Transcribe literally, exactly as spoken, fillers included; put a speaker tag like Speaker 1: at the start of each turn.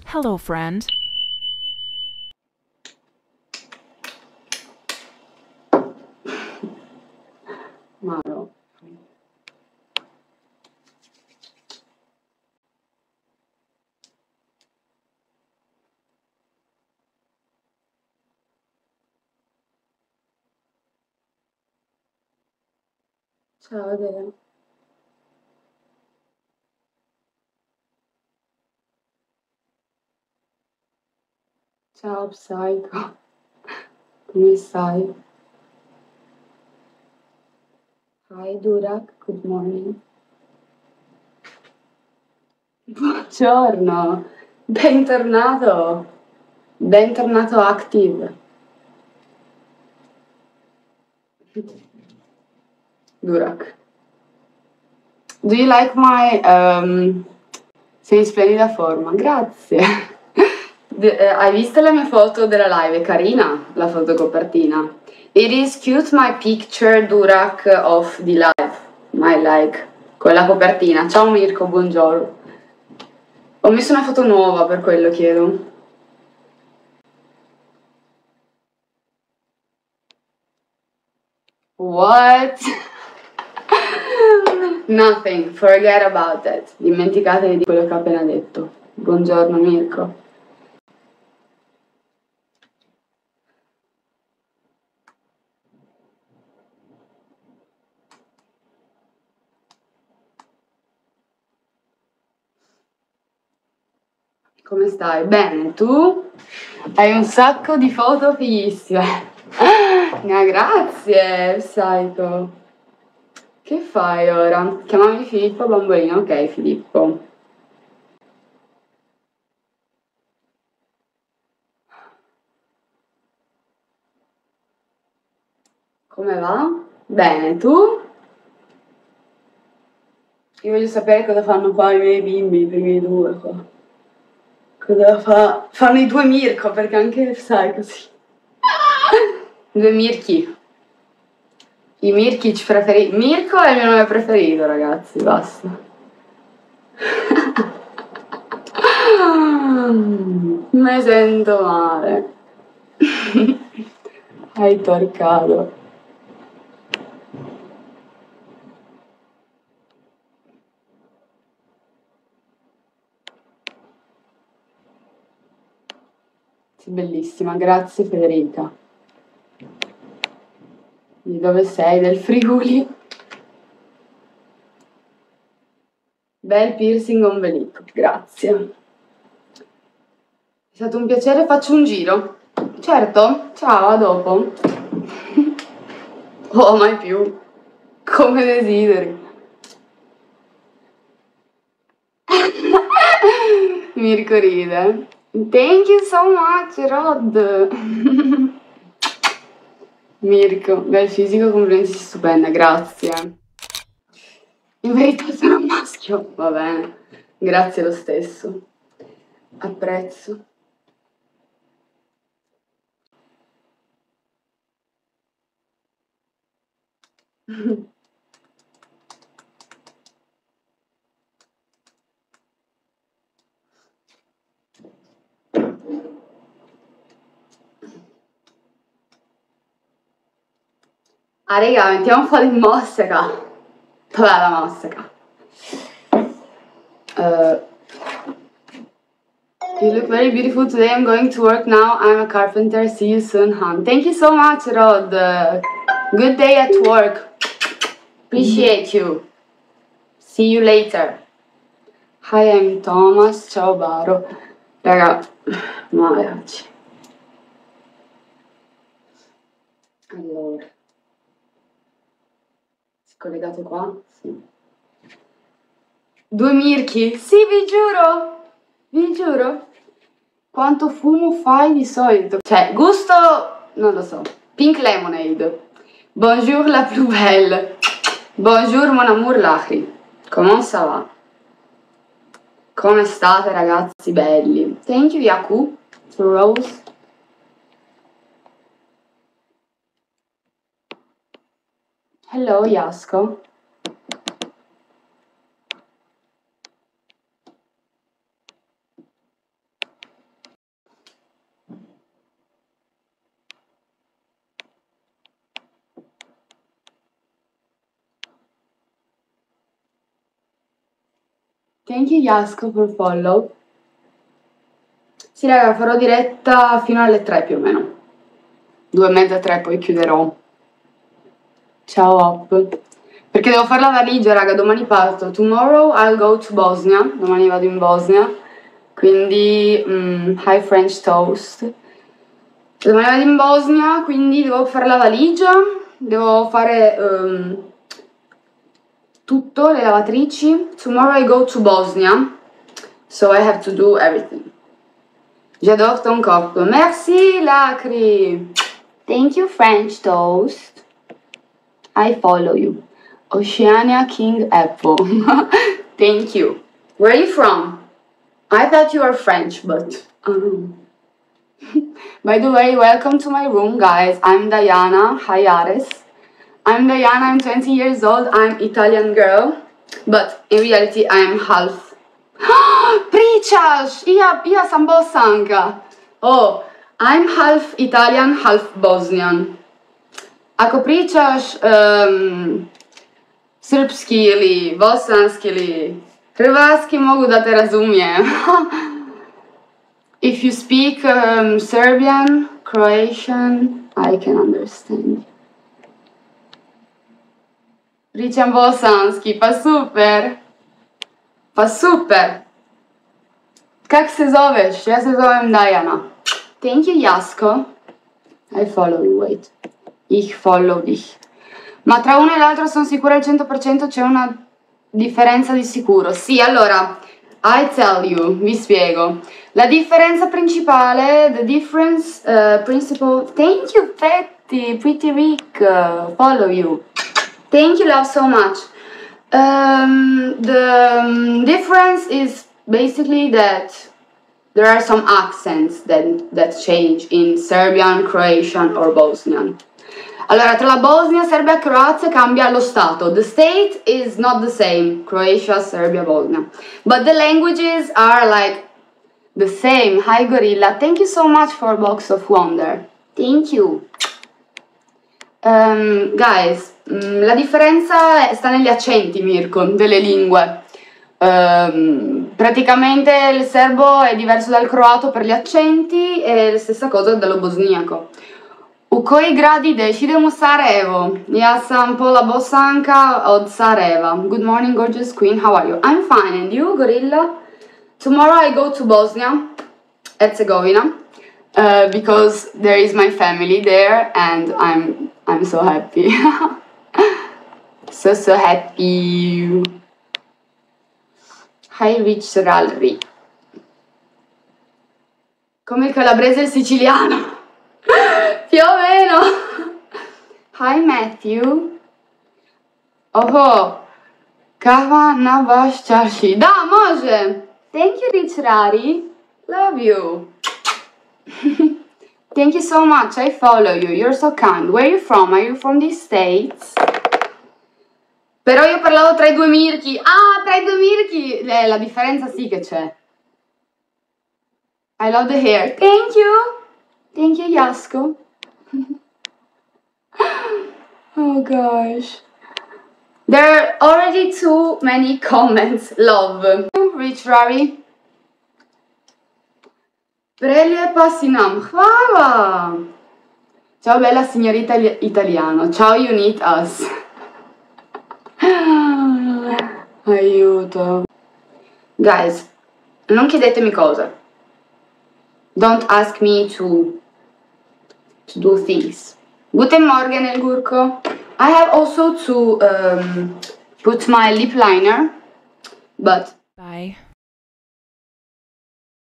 Speaker 1: Hello, friend.
Speaker 2: Maro. Ciao, Adele. Ciao, Psycho. Come stai? Hi, Durak. Good morning. Buongiorno. Bentornato. Bentornato Active. Durak. Do you like my... Um... Sei in splendida forma. Grazie. De- eh, hai visto la mia foto della live? È carina la foto copertina. It is cute my picture, Durak, of the live. My like. Quella copertina. Ciao Mirko, buongiorno. Ho messo una foto nuova, per quello chiedo. What? Nothing, forget about that. Dimenticatevi di quello che ho appena detto. Buongiorno Mirko. Come stai? Bene, tu? Hai un sacco di foto fighissime. Ah, grazie, Psycho. Che fai ora? Chiamami Filippo Bambolino, ok Filippo. Come va? Bene, tu? Io voglio sapere cosa fanno qua i miei bimbi, i miei due qua. Cosa fa? Fanno i due Mirko, perché anche sai così. Due Mirchi. I Mirkic preferiti. Mirko è il mio nome preferito, ragazzi, basta. Mi sento male. Hai torcato. Sei bellissima, grazie Federica. Di dove sei? Del Friuli? Bel piercing ombelico, grazie. È stato un piacere, faccio un giro. Certo, ciao, a dopo. Oh, mai più. Come desideri. Mirko ride. Thank you so much, Rod. Mirko, bel fisico, complimenti, stupenda, grazie. In verità sono un maschio, va bene. Grazie lo stesso. Apprezzo. Ah, raga, mettiamo un po' di mosseca. Dov'è la mosseca? Uh, you look very beautiful today. I'm going to work now. I'm a carpenter. See you soon, hon. Thank you so much, Rod. Uh, good day at work. Appreciate you. See you later. Hi, I'm Thomas. Ciao, Baro. Raga, male oggi. Allora. Collegate qua? Sì. Due Mirchi? Sì, vi giuro! Vi giuro! Quanto fumo fai di solito? Cioè, gusto... non lo so. Pink lemonade. Bonjour la plus belle. Bonjour mon amour Lachri. Comment ça va? Come state ragazzi belli? Thank you Yaku. Rose. Hello Yasko. Thank you Yasko for follow. Sì raga, farò diretta fino alle tre più o meno. Due e mezza, tre, poi chiuderò. Ciao Hop. Perché devo fare la valigia, raga, domani parto. Tomorrow I'll go to Bosnia. Domani vado in Bosnia. Quindi, mm, hi French toast. Domani vado in Bosnia, quindi devo fare la valigia. Devo fare um, tutto, le lavatrici. Tomorrow I go to Bosnia. So I have to do everything. J'adore ton corpo. Merci Lacri. Thank you French toast. I follow you. Oceania King Apple. Thank you. Where are you from? I thought you were French, but um. By the way, welcome to my room, guys. I'm Diana. Hi, Ares. I'm Diana. I'm twenty years old. I'm Italian girl, but in reality, I'm half. Pričaš! Ja, ja sam Bosanka. Oh, I'm half Italian, half Bosnian. Ako pričaš um, srpski ili bosanski ili hrvatski, mogu da te razumijem. If you speak um, Serbian, Croatian, I can understand. Pričam bosanski, pa super. Pa super. Kak se zoveš? Ja se zovem Diana. Thank you, Yasko. I follow you, wait. Ich follow dich. Ma tra uno e l'altro sono sicura al cento per cento c'è una differenza di sicuro. Sì, allora, I tell you, vi spiego. La differenza principale, the difference uh, principle, thank you Fetti, Pretty Rick, uh, follow you. Thank you, love, so much. Um, the um, difference is basically that there are some accents that, that change in Serbian, Croatian or Bosnian. Allora, tra la Bosnia, Serbia e Croazia cambia lo stato. The state is not the same, Croatia, Serbia, Bosnia. But the languages are like the same. Hi Gorilla, thank you so much for Box of Wonder. Thank you. Um, guys, um, la differenza sta negli accenti, Mirko, delle lingue. Um, praticamente il serbo è diverso dal croato per gli accenti e la stessa cosa dallo bosniaco. U koji grad ideš? Idem u Sarajevo. Ja sam pola Bosanka od Sarajeva. Good morning, gorgeous queen. How are you? I'm fine. And you, Gorilla? Tomorrow I go to Bosnia, Herzegovina, uh, because there is my family there, and I'm I'm so happy. so so happy. Hi, Rich Ralri. Come il calabrese e il siciliano. Più o meno. Hi Matthew. Oho. Kava na vaš čaši. Da, može. Thank you Rich Rari. Love you. Thank you so much. I follow you. You're so kind. Where are you from? Are you from the States? Però io parlavo tra i due Mirchi. Ah, tra i due Mirchi. Eh, la differenza sì che c'è. I love the hair. Thank you. Thank you, Yasko. Oh gosh. There are already too many comments. Love. Rich Rari. Prelijepa si nam. Hvala. Ciao bella signorita italiano. Ciao, you need us. Aiuto. Guys, non chiedetemi cose. Don't ask me to to do things. Guten Morgen, El Gurko. I have also to um, put my lip liner, but
Speaker 1: Bye.